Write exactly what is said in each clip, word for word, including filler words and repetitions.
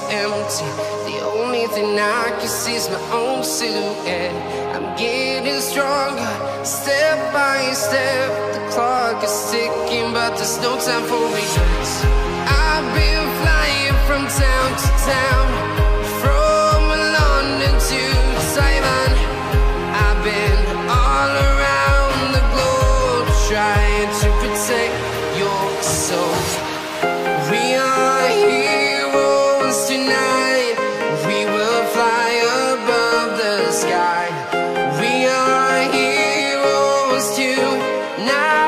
empty. The only thing I can see is my own silhouette. I'm getting stronger, step by step. The clock is ticking, but there's no time for regrets. I've been flying from town to town, from London to Taiwan. I've been all around the globe, trying to protect your soul. We are heroes tonight. We will fly above the sky. We are heroes tonight.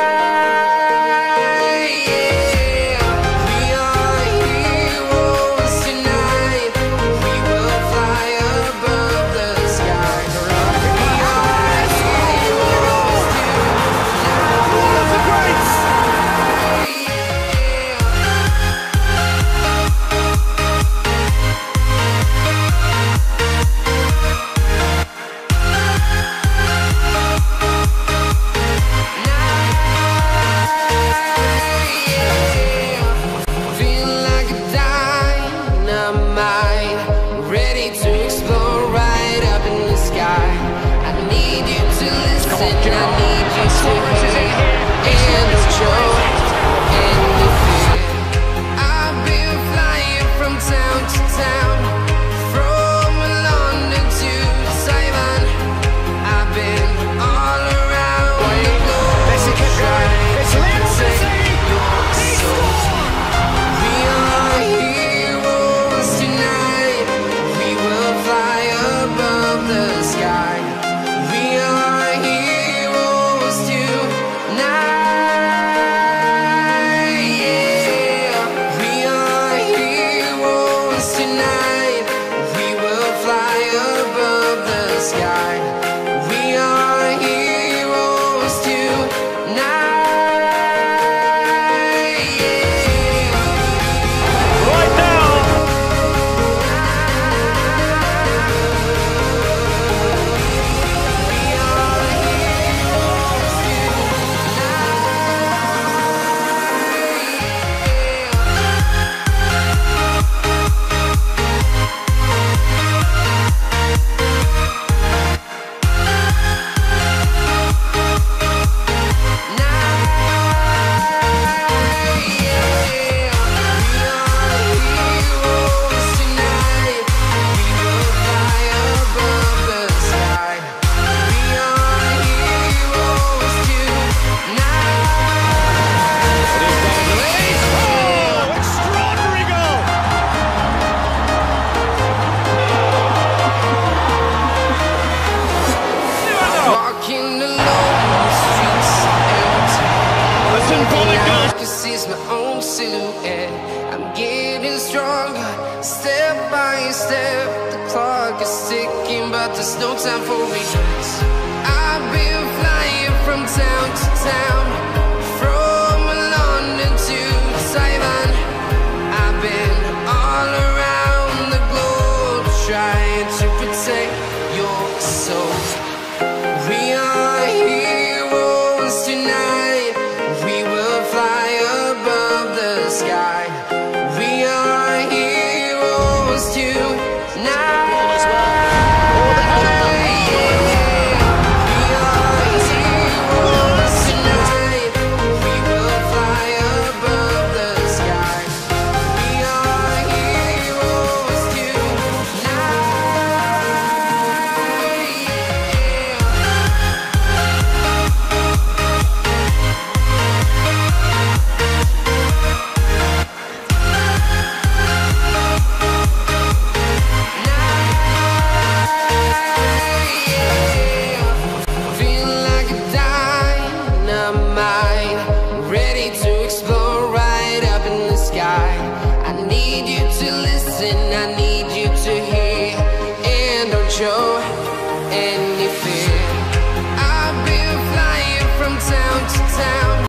There's no time for regrets. I've been flying from town to town, from London to Taiwan. I've been all around the globe, trying to protect your soul. We are heroes tonight. We will fly above the sky. We are heroes tonight. Ready to explore right up in the sky. I need you to listen.